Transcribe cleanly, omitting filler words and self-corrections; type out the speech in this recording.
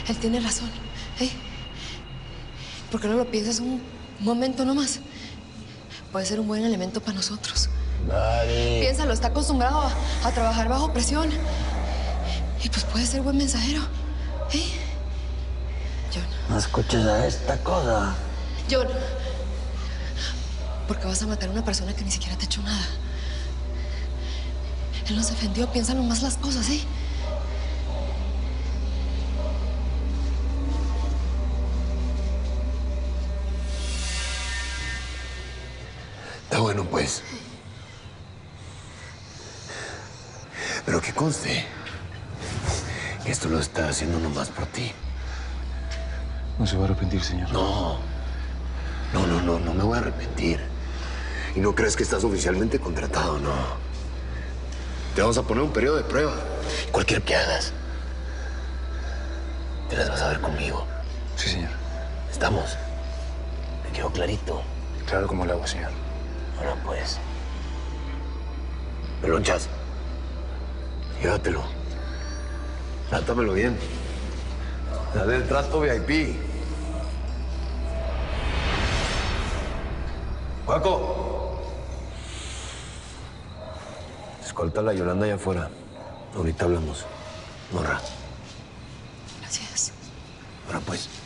Él tiene razón, ¿eh? ¿Por qué no lo piensas un momento nomás? Puede ser un buen elemento para nosotros. Dale. Piénsalo, está acostumbrado a trabajar bajo presión. Y pues puede ser buen mensajero, ¿eh? John. No escuches a esta cosa. John. ¿Por qué vas a matar a una persona que ni siquiera te ha hecho nada? Él nos defendió, piénsalo más las cosas, ¿eh? Está bueno, pues. Pero que conste que esto lo está haciendo nomás por ti. No se va a arrepentir, señor. No me voy a arrepentir. Y no crees que estás oficialmente contratado, no. Te vamos a poner un periodo de prueba. Cualquier que hagas, te las vas a ver conmigo. Sí, señor. ¿Estamos? ¿Te quedó clarito? Claro como el agua, señor. Ahora pues. Pelonchas, llévatelo. Trátamelo bien. Dale el trato VIP. ¡Paco! Escolta a la Yolanda allá afuera. Ahorita hablamos. Morra. Gracias. Ahora pues.